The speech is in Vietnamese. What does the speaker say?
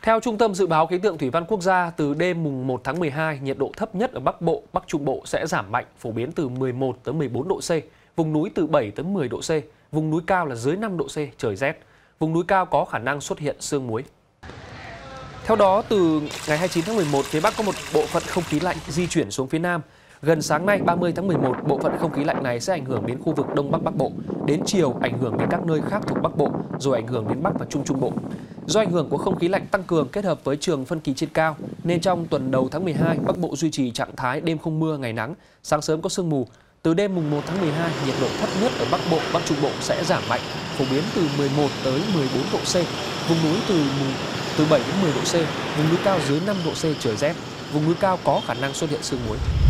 Theo Trung tâm Dự báo Khí tượng Thủy văn Quốc gia, từ đêm mùng 1 tháng 12, nhiệt độ thấp nhất ở Bắc Bộ, Bắc Trung Bộ sẽ giảm mạnh, phổ biến từ 11 tới 14 độ C, vùng núi từ 7 tới 10 độ C, vùng núi cao là dưới 5 độ C, trời rét. Vùng núi cao có khả năng xuất hiện sương muối. Theo đó, từ ngày 29 tháng 11, phía Bắc có một bộ phận không khí lạnh di chuyển xuống phía Nam. Gần sáng nay 30 tháng 11, bộ phận không khí lạnh này sẽ ảnh hưởng đến khu vực Đông Bắc Bắc Bộ. Đến chiều ảnh hưởng đến các nơi khác thuộc Bắc Bộ, rồi ảnh hưởng đến Bắc và Trung Trung Bộ. Do ảnh hưởng của không khí lạnh tăng cường kết hợp với trường phân kỳ trên cao, nên trong tuần đầu tháng 12, Bắc Bộ duy trì trạng thái đêm không mưa, ngày nắng, sáng sớm có sương mù. Từ đêm mùng 1 tháng 12, nhiệt độ thấp nhất ở Bắc Bộ, Bắc Trung Bộ sẽ giảm mạnh, phổ biến từ 11 tới 14 độ C, vùng núi từ 7 đến 10 độ C, vùng núi cao dưới 5 độ C, trời rét, vùng núi cao có khả năng xuất hiện sương muối.